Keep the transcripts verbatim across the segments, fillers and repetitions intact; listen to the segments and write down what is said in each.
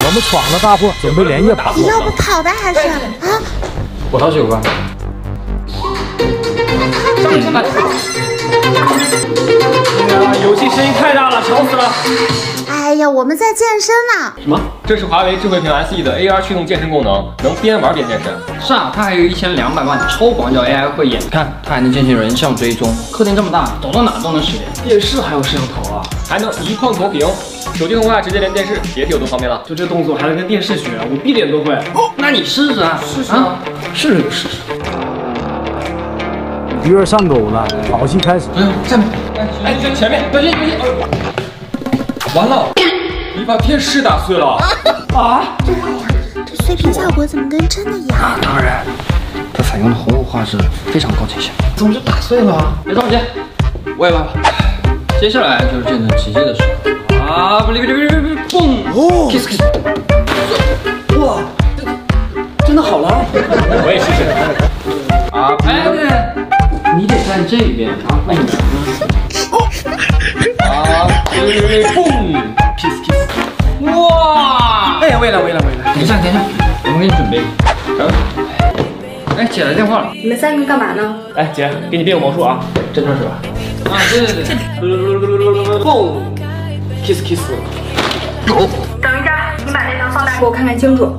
我们闯了大祸，准备连夜跑。 要不跑的还是啊？ 我倒是有个。上来上来！ 哎呀，游戏声音太大了，吵死了！ 哎呀，我们在健身呢。 什么？这是华为智慧屏 S E 的 A R 驱动健身功能，能边玩边健身。 是啊，它还有一千两百万的超广角 A I 慧眼，看它还能进行人像追踪。客厅这么大，走到哪都能识别。 电视还有摄像头啊，还能一碰投屏。手机通话直接连电视，别提有多方便了。就这动作还能跟电视学，我闭着眼都会。 哦，那你试试啊！试试啊！试试就试试。 鱼儿上钩了，好戏开始。 嗯，下面。 哎，前面，小心小心！完了，你把电视打碎了。啊！ 这碎屏效果怎么跟真的一样？ 啊，当然，它采用的红物画质非常高清显。怎么就打碎了？别着急，我也来吧。接下来就是见证奇迹的时候啊！不离不离不离不离，嘣！哦 ，kiss kiss。哇，真的好了。 我也试试。 啊，哎对，你得站这边啊，那你呢？啊，嘣 ，kiss kiss。哇！ 哎呀，为了为了为了， 等一下等一下，我们给你准备。哎，姐来电话了。 你们三个干嘛呢？ 哎，姐，给你变个魔术啊，真的是吧？ 啊，对对对。 嘣 ，kiss kiss。 等一下，你把那张放大给我看看清楚。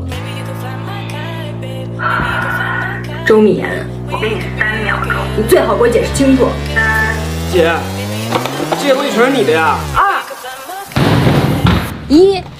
周敏言，我给你三秒钟，你最好给我解释清楚。三， 姐，这些东西全是你的呀？ 二，一。